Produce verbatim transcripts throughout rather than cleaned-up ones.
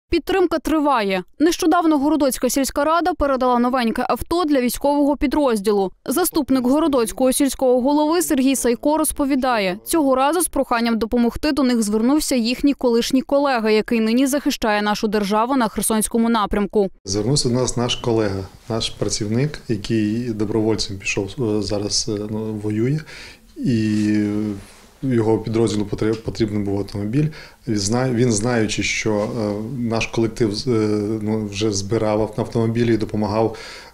Підтримка триває. Нещодавно Городоцька сільська рада передала новеньке авто для військового підрозділу. Заступник Городоцького сільського голови Сергій Сайко розповідає, цього разу з проханням допомогти до них звернувся їхній колишній колега, який нині захищає нашу державу на Херсонському напрямку. Звернувся до нас наш колега, наш працівник, який добровольцем пішов, зараз ну, воює, і його підрозділу потрібен був автомобіль. Він, знаючи, що наш колектив ну, вже збирав автомобілі і допомагав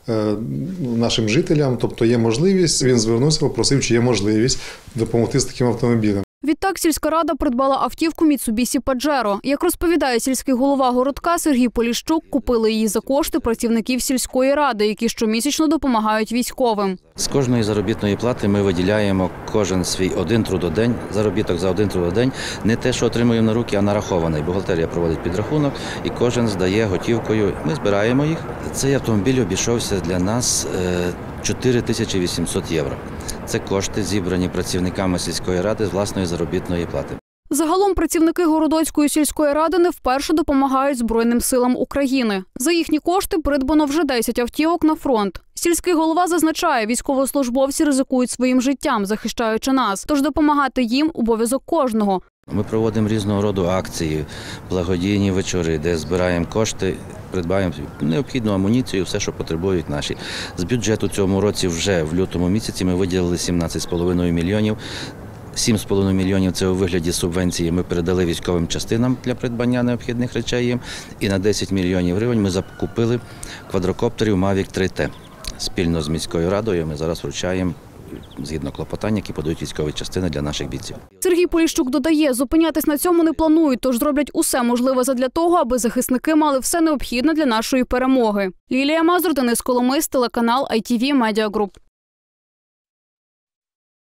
нашим жителям, тобто є можливість, він звернувся, попросив, чи є можливість допомогти з таким автомобілем. Відтак сільська рада придбала автівку Mitsubishi Pajero. Як розповідає сільський голова городка Сергій Поліщук, купили її за кошти працівників сільської ради, які щомісячно допомагають військовим. З кожної заробітної плати ми виділяємо кожен свій один трудодень, заробіток за один трудодень, не те, що отримуємо на руки, а нарахований. Бухгалтерія проводить підрахунок і кожен здає готівкою. Ми збираємо їх. Цей автомобіль обійшовся для нас чотири тисячі вісімсот євро. Це кошти, зібрані працівниками сільської ради з власної заробітної плати. Загалом працівники Городоцької сільської ради не вперше допомагають Збройним силам України. За їхні кошти придбано вже десять автівок на фронт. Сільський голова зазначає, військовослужбовці ризикують своїм життям, захищаючи нас. Тож допомагати їм – обов'язок кожного. Ми проводимо різного роду акції, благодійні вечори, де збираємо кошти, придбаємо необхідну амуніцію, все, що потребують наші. З бюджету цьому році вже в лютому місяці ми виділили сімнадцять з половиною мільйонів. сім з половиною мільйонів – це у вигляді субвенції ми передали військовим частинам для придбання необхідних речей їм. І на десять мільйонів гривень ми закупили квадрокоптерів Mavic три Т. Спільно з міською радою ми зараз вручаємо згідно клопотання, які подають військові частини для наших бійців. Сергій Поліщук додає, зупинятись на цьому не планують, тож зроблять усе можливе задля того, аби захисники мали все необхідне для нашої перемоги. Лілія Мазур, Денис Коломис, телеканал ай ті ві Медіа Груп.